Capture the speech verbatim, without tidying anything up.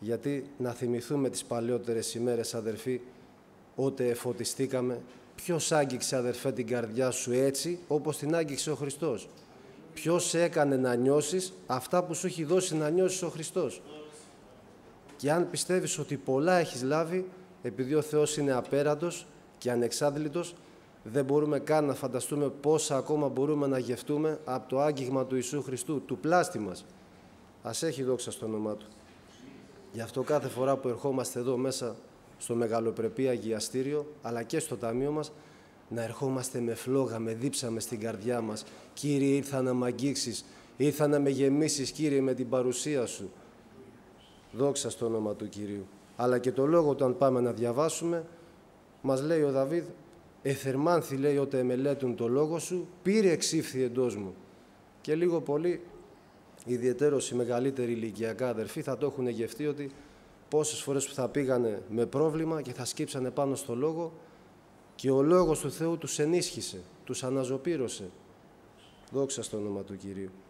Γιατί να θυμηθούμε τις παλαιότερες ημέρες, αδερφοί, ότε εφωτιστήκαμε. Ποιος άγγιξε, αδερφέ, την καρδιά σου έτσι, όπως την άγγιξε ο Χριστός? Ποιος έκανε να νιώσεις αυτά που σου έχει δώσει να νιώσεις ο Χριστός? Και αν πιστεύεις ότι πολλά έχεις λάβει, επειδή ο Θεός είναι απέραντος και ανεξάντλητος, δεν μπορούμε καν να φανταστούμε πόσα ακόμα μπορούμε να γευτούμε από το άγγιγμα του Ιησού Χριστού, του πλάστη μας. Ας έχει δόξα στο όνομά Του. Γι' αυτό κάθε φορά που ερχόμαστε εδώ μέσα στο μεγαλοπρεπή αγιαστήριο, αλλά και στο ταμείο μας, να ερχόμαστε με φλόγα, με δίψα μες στην καρδιά μας. Κύριε, ήρθα να μ' αγγίξεις, ήρθα να με γεμίσεις, Κύριε, με την παρουσία Σου. Δόξα στο όνομα του Κυρίου. Αλλά και το λόγο του, αν πάμε να διαβάσουμε, μας λέει ο Δαβίδ, «Εθερμάνθη», λέει, «ότε εμελέτουν το λόγο Σου, πήρε εξήφθη εντός μου». Και λίγο πολύ, ιδιαιτέρως οι μεγαλύτεροι ηλικιακά αδερφοί θα το έχουν γευτεί, ότι πόσες φορές που θα πήγανε με πρόβλημα και θα σκύψανε πάνω στο λόγο και ο λόγος του Θεού τους ενίσχυσε, τους αναζωπήρωσε. Δόξα στο όνομα του Κυρίου.